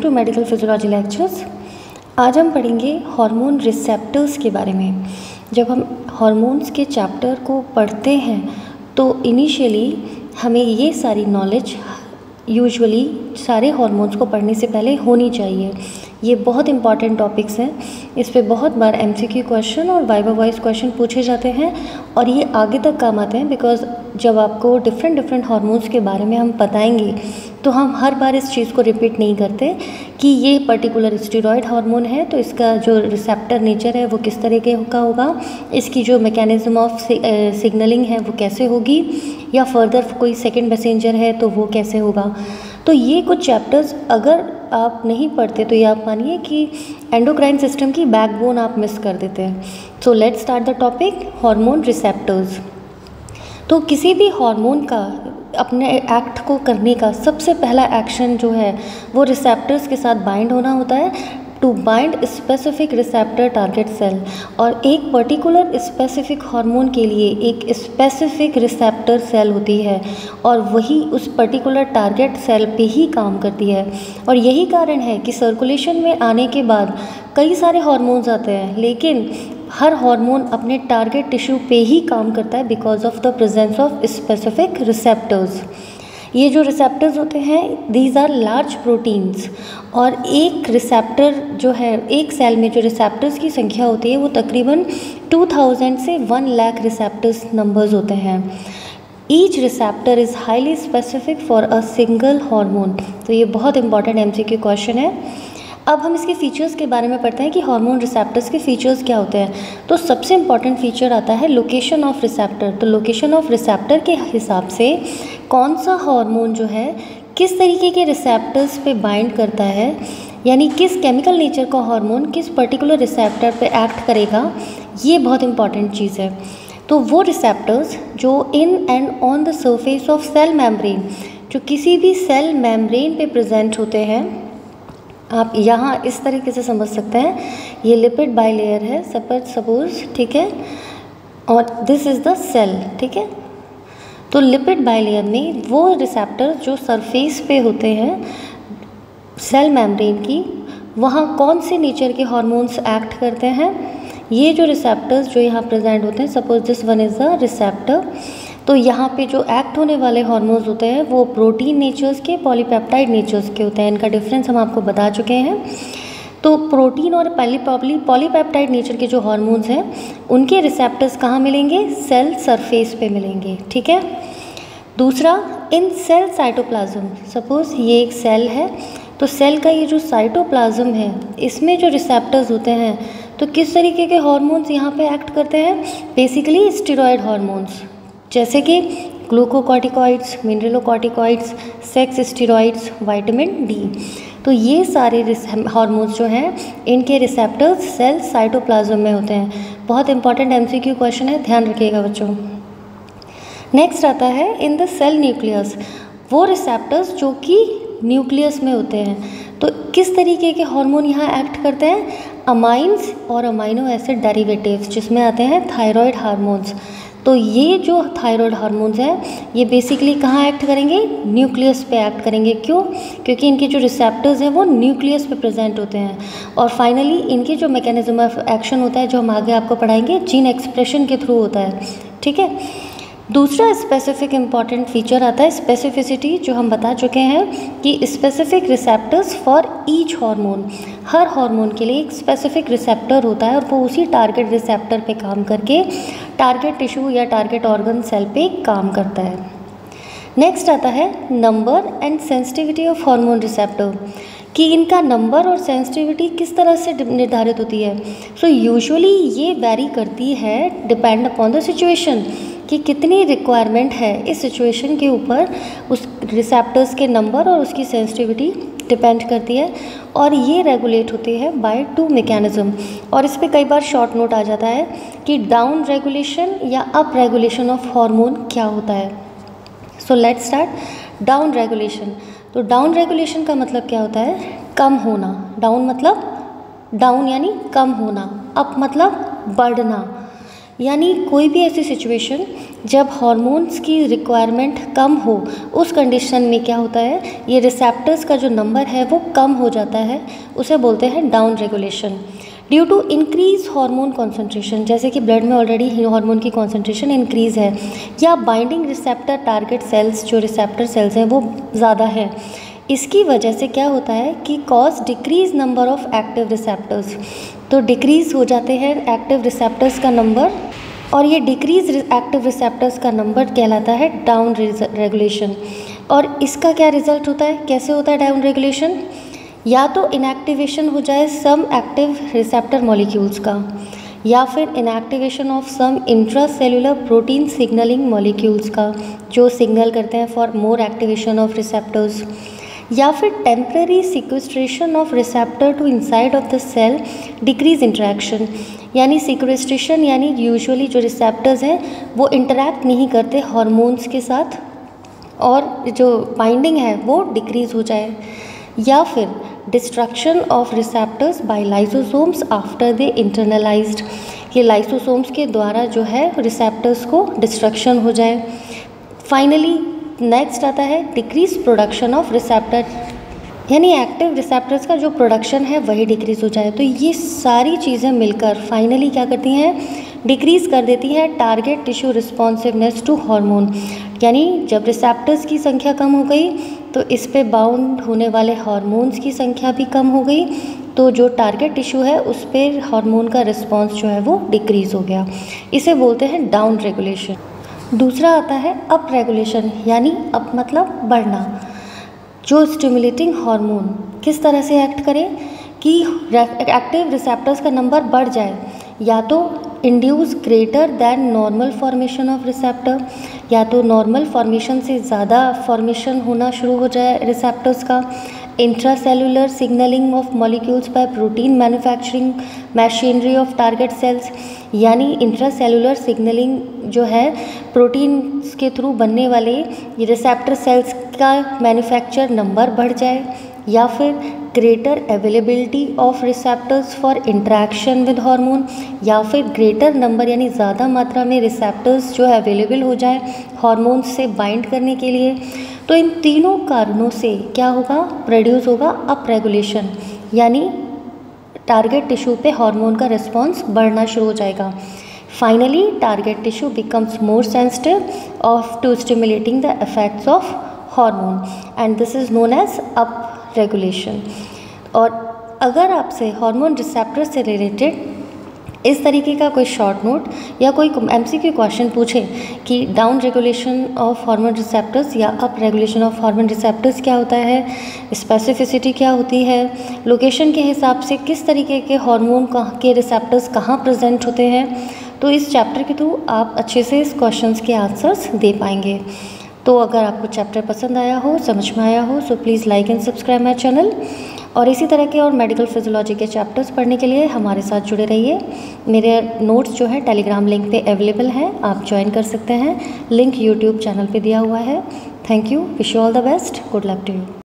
To medical physiology lectures. आज हम पढ़ेंगे हार्मोन रिसेप्टर्स के बारे में। जब हम हार्मोन्स के चैप्टर को पढ़ते हैं तो इनिशियली हमें ये सारी नॉलेज यूजुअली सारे हार्मोन्स को पढ़ने से पहले होनी चाहिए। ये बहुत इंपॉर्टेंट टॉपिक्स हैं, इस पे बहुत बार एमसीक्यू क्वेश्चन और वाइवा वॉइस क्वेश्चन पूछे जाते हैं और ये आगे तक काम आते हैं बिकॉज जब आपको डिफरेंट हार्मोन्स के बारे में हम बताएंगे तो हम हर बार इस चीज़ को रिपीट नहीं करते कि ये पर्टिकुलर स्टेरॉयड हार्मोन है तो इसका जो रिसेप्टर नेचर है वो किस तरीके का होगा, इसकी जो मैकेनिज्म ऑफ सिग्नलिंग है वो कैसे होगी, या फर्दर कोई सेकंड मैसेंजर है तो वो कैसे होगा। तो ये कुछ चैप्टर्स अगर आप नहीं पढ़ते तो ये आप मानिए कि एंडोक्राइन सिस्टम की बैकबोन आप मिस कर देते हैं। So let's start the topic hormone receptors. तो किसी भी हार्मोन का अपने एक्ट को करने का सबसे पहला एक्शन जो है वो रिसेप्टर्स के साथ बाइंड होना होता है, to bind specific receptor target cell. और एक पर्टिकुलर स्पेसिफिक हार्मोन के लिए एक स्पेसिफिक रिसेप्टर सेल होती है और वही उस पर्टिकुलर टारगेट सेल पे ही काम करती है। और यही कारण है कि सर्कुलेशन में आने के बाद कई सारे हार्मोन्स आते हैं लेकिन हर हार्मोन अपने टारगेट टिश्यू पे ही काम करता है because of the presence of specific receptors. ये जो रिसेप्टर्स होते हैं दीज आर लार्ज प्रोटीन्स और एक रिसेप्टर जो है एक सेल में जो रिसेप्टर्स की संख्या होती है वो तकरीबन 2000 से 1 लाख रिसेप्टर्स नंबर्स होते हैं। Each receptor is highly specific for a single hormone. तो ये बहुत इंपॉर्टेंट एमसीक्यू क्वेश्चन है। अब हम इसके फीचर्स के बारे में पढ़ते हैं कि हार्मोन रिसेप्टर्स के फीचर्स क्या होते हैं। तो सबसे इम्पॉर्टेंट फीचर आता है लोकेशन ऑफ रिसेप्टर। तो लोकेशन ऑफ रिसेप्टर के हिसाब से कौन सा हार्मोन जो है किस तरीके के रिसेप्टर्स पे बाइंड करता है, यानी किस केमिकल नेचर का हार्मोन किस पर्टिकुलर रिसेप्टर पे एक्ट करेगा, ये बहुत इंपॉर्टेंट चीज़ है। तो वो रिसेप्टर्स जो in and on the surface of cell membrane, जो किसी भी सेल मेम्ब्रेन पे प्रेजेंट होते हैं, आप यहाँ इस तरीके से समझ सकते हैं। ये लिपिड बाइलेयर है सपोज, ठीक है, और दिस इज़ द सेल, ठीक है। तो लिपिड बाइलेयर में वो रिसेप्टर जो सरफेस पे होते हैं सेल मेम्ब्रेन की, वहाँ कौन से नेचर के हार्मोन्स एक्ट करते हैं। ये जो रिसेप्टर्स जो यहाँ प्रेजेंट होते हैं, suppose this one is the receptor, तो यहाँ पे जो एक्ट होने वाले हार्मोन्स होते हैं वो प्रोटीन नेचर्स के पॉलीपेप्टाइड नेचर्स के होते हैं। इनका डिफरेंस हम आपको बता चुके हैं। तो प्रोटीन और पॉलीपेप्टाइड नेचर के जो हार्मोन्स हैं उनके रिसेप्टर्स कहाँ मिलेंगे, सेल सरफेस पे मिलेंगे, ठीक है। दूसरा, इन सेल साइटोप्लाज्म, सपोज ये एक सेल है तो सेल का ये जो साइटोप्लाज्म है इसमें जो रिसेप्टर्स होते हैं तो किस तरीके के हार्मोन्स यहाँ पे एक्ट करते हैं, बेसिकली स्टेरॉयड हार्मोन्स जैसे कि glucocorticoids, mineralocorticoids, sex steroids, vitamin D. तो ये सारे हार्मोन्स जो हैं इनके रिसेप्टर्स सेल साइटोप्लाज्म में होते हैं। बहुत इंपॉर्टेंट एमसीक्यू क्वेश्चन है, ध्यान रखिएगा बच्चों। नेक्स्ट आता है इन द सेल न्यूक्लियस, वो रिसेप्टर्स जो कि न्यूक्लियस में होते हैं। तो किस तरीके के हार्मोन यहाँ एक्ट करते हैं, अमाइंस और अमाइनो एसिड डेरिवेटिव्स, जिसमें आते हैं थायराइड हार्मोन्स। तो ये जो थायराइड हार्मोन्स हैं ये बेसिकली कहाँ एक्ट करेंगे, न्यूक्लियस पे एक्ट करेंगे। क्यों, क्योंकि इनके जो रिसेप्टर्स हैं वो न्यूक्लियस पे प्रेजेंट होते हैं। और फाइनली इनके जो मैकेनिज्म ऑफ एक्शन होता है जो हम आगे आपको पढ़ाएंगे जीन एक्सप्रेशन के थ्रू होता है, ठीक है। दूसरा स्पेसिफिक इम्पॉर्टेंट फीचर आता है स्पेसिफिसिटी, जो हम बता चुके हैं कि specific receptors for each hormone. हर हार्मोन के लिए एक स्पेसिफिक रिसेप्टर होता है और वो उसी टारगेट रिसेप्टर पे काम करके टारगेट टिश्यू या टारगेट ऑर्गन सेल पे काम करता है। नेक्स्ट आता है number and sensitivity of hormone receptor, कि इनका नंबर और सेंसिटिविटी किस तरह से निर्धारित होती है। सो यूजुअली ये वेरी करती है डिपेंड अपॉन द सिचुएशन, कि कितनी रिक्वायरमेंट है इस सिचुएशन के ऊपर उस रिसेप्टर्स के नंबर और उसकी सेंसिटिविटी डिपेंड करती है। और ये रेगुलेट होती है बाय 2 मैकेनिज्म। और इस पे कई बार शॉर्ट नोट आ जाता है कि डाउन रेगुलेशन या अप रेगुलेशन ऑफ हार्मोन क्या होता है। So let's start down regulation. तो डाउन रेगुलेशन का मतलब क्या होता है, कम होना। डाउन मतलब डाउन यानी कम होना, अप मतलब बढ़ना। यानी कोई भी ऐसी सिचुएशन जब हार्मोन्स की रिक्वायरमेंट कम हो उस कंडीशन में क्या होता है, ये रिसेप्टर्स का जो नंबर है वो कम हो जाता है, उसे बोलते हैं down regulation due to increase hormone concentration. जैसे कि ब्लड में ऑलरेडी हार्मोन की कॉन्सेंट्रेशन इंक्रीज है, या बाइंडिंग रिसेप्टर टारगेट सेल्स जो रिसेप्टर सेल्स हैं वो ज़्यादा है। इसकी वजह से क्या होता है कि cause decrease number of active receptors, तो डिक्रीज हो जाते हैं एक्टिव रिसेप्टर्स का नंबर, और ये डिक्रीज एक्टिव रिसेप्टर्स का नंबर कहलाता है डाउन रेगुलेशन। और इसका क्या रिजल्ट होता है, कैसे होता है डाउन रेगुलेशन, या तो इनएक्टिवेशन हो जाए सम एक्टिव रिसेप्टर मॉलिक्यूल्स का, या फिर inactivation of some intracellular protein signalling molecules का जो सिग्नल करते हैं for more activation of receptors, या फिर temporary sequestration of receptor to inside of the cell decrease interaction. यानी सिक्वेस्ट्रेशन यानी यूजुअली जो रिसेप्टर्स हैं वो इंटरैक्ट नहीं करते हार्मोन्स के साथ, और जो बाइंडिंग है वो डिक्रीज हो जाए, या फिर destruction of receptors by lysosomes after they internalised, ये लाइसोसोम्स के द्वारा जो है रिसेप्टर्स को डिस्ट्रक्शन हो जाए। फाइनली नेक्स्ट आता है डिक्रीज प्रोडक्शन ऑफ रिसेप्टर, यानी एक्टिव रिसेप्टर्स का जो प्रोडक्शन है वही डिक्रीज हो जाए। तो ये सारी चीज़ें मिलकर फाइनली क्या करती हैं, डिक्रीज कर देती है target tissue responsiveness to hormone. यानी जब रिसेप्टर्स की संख्या कम हो गई तो इस पे बाउंड होने वाले हार्मोन्स की संख्या भी कम हो गई, तो जो टारगेट टिश्यू है उस पर हार्मोन का रिस्पॉन्स जो है वो डिक्रीज हो गया। इसे बोलते हैं डाउन रेगुलेशन। दूसरा आता है अप रेगुलेशन, यानी अप मतलब बढ़ना। जो स्टिमुलेटिंग हार्मोन किस तरह से एक्ट करें कि एक्टिव रिसेप्टर्स का नंबर बढ़ जाए, या तो induce greater than normal formation of receptor, या तो नॉर्मल फॉर्मेशन से ज़्यादा फॉर्मेशन होना शुरू हो जाए रिसेप्टर्स का, intracellular signalling of molecules by protein manufacturing machinery of target cells, यानी इंट्रासेल्युलर सिग्नलिंग जो है प्रोटीन के थ्रू बनने वाले ये रिसेप्टर सेल्स का मैन्युफैक्चर नंबर बढ़ जाए, या फिर greater availability of receptors for interaction with hormone, या फिर ग्रेटर नंबर यानी ज़्यादा मात्रा में रिसेप्टर्स जो है अवेलेबल हो जाए हार्मोन्स से बाइंड करने के लिए। तो इन तीनों कारणों से क्या होगा, प्रोड्यूस होगा अप रेगुलेशन, यानी टारगेट टिश्यू पे हार्मोन का रिस्पॉन्स बढ़ना शुरू हो जाएगा। Finally target tissue becomes more sensitive of to stimulating the effects of hormone, and this is known as up regulation. और अगर आपसे हार्मोन रिसेप्टर से रिलेटेड इस तरीके का कोई शॉर्ट नोट या कोई MCQ क्वेश्चन पूछे कि down regulation of hormone receptors या up regulation of hormone receptors क्या होता है, स्पेसिफिसिटी क्या होती है, लोकेशन के हिसाब से किस तरीके के हार्मोन के रिसेप्टर्स कहाँ प्रेजेंट होते हैं, तो इस चैप्टर के थ्रू आप अच्छे से इस क्वेश्चंस के आंसर्स दे पाएंगे। तो अगर आपको चैप्टर पसंद आया हो, समझ में आया हो, so please like and subscribe my channel. और इसी तरह के और मेडिकल फिजियोलॉजी के चैप्टर्स पढ़ने के लिए हमारे साथ जुड़े रहिए। मेरे नोट्स जो है टेलीग्राम लिंक पे अवेलेबल हैं, आप ज्वाइन कर सकते हैं। लिंक यूट्यूब चैनल पे दिया हुआ है। Thank you, wish you all the best, good luck to you.